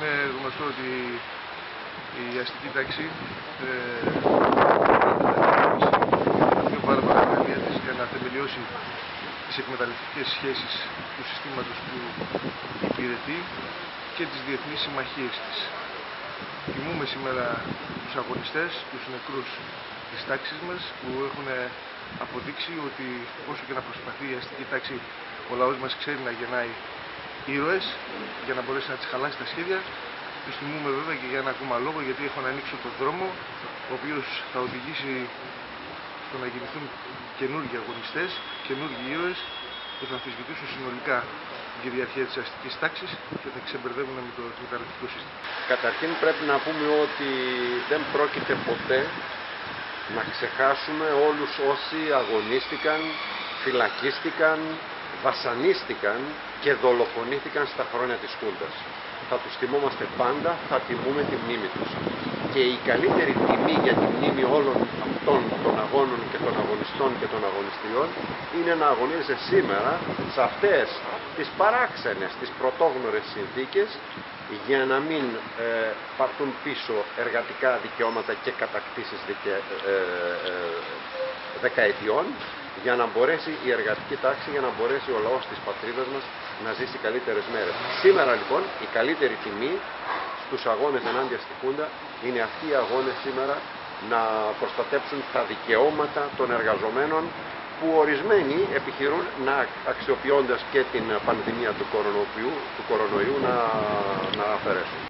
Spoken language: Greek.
Είναι γνωστό ότι η αστική τάξη δύο πάρα πολλά εργαλεία της για να θεμελιώσει τις εκμεταλλευτικές σχέσεις του συστήματος που υπηρετεί και τις διεθνείς συμμαχίες της. Τιμούμε σήμερα τους αγωνιστές, τους νεκρούς της τάξης μας, που έχουν αποδείξει ότι όσο και να προσπαθεί η αστική τάξη, ο λαός μας ξέρει να γεννάει ήρωες για να μπορέσει να τις χαλάσει τα σχέδια. Τους τιμούμε βέβαια και για ένα ακόμα λόγο, γιατί έχουν ανοίξει τον δρόμο, ο οποίος θα οδηγήσει στο να γεννηθούν καινούργιοι αγωνιστές, καινούργιοι ήρωες που θα αμφισβητήσουν συνολικά την κυριαρχία της αστικής τάξης και θα ξεμπερδεύουν με το εκμεταλλευτικό σύστημα. Καταρχήν πρέπει να πούμε ότι δεν πρόκειται ποτέ να ξεχάσουμε όλους όσοι αγωνίστηκαν, φυλακίστηκαν, βασανίστηκαν και δολοφονήθηκαν στα χρόνια της Χούντας. Θα τους τιμόμαστε πάντα, θα τιμούμε τη μνήμη τους. Και η καλύτερη τιμή για τη μνήμη όλων αυτών των αγώνων και των αγωνιστών και των αγωνιστριών είναι να αγωνίζεσαι σήμερα σε αυτές τις παράξενες, τις πρωτόγνωρες συνθήκες, για να μην πάρθουν πίσω εργατικά δικαιώματα και κατακτήσεις δεκαετιών, για να μπορέσει η εργατική τάξη, για να μπορέσει ο λαός της πατρίδας μας να ζήσει καλύτερες μέρες. Σήμερα λοιπόν η καλύτερη τιμή στους αγώνες ενάντια στη Χούντα είναι αυτοί οι αγώνες σήμερα να προστατέψουν τα δικαιώματα των εργαζομένων, που ορισμένοι επιχειρούν να αξιοποιώντας και την πανδημία του κορονοϊού να αφαιρέσουν.